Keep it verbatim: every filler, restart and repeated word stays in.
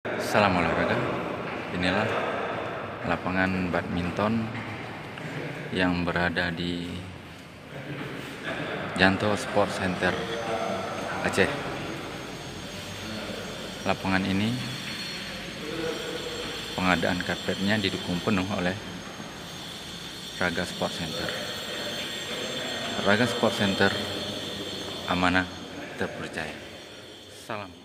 Salam olahraga. Inilah lapangan badminton yang berada di Janto Sport Center Aceh. Lapangan ini pengadaan karpetnya didukung penuh oleh Raga Sport Center. Raga Sport Center, amanah terpercaya. Salam.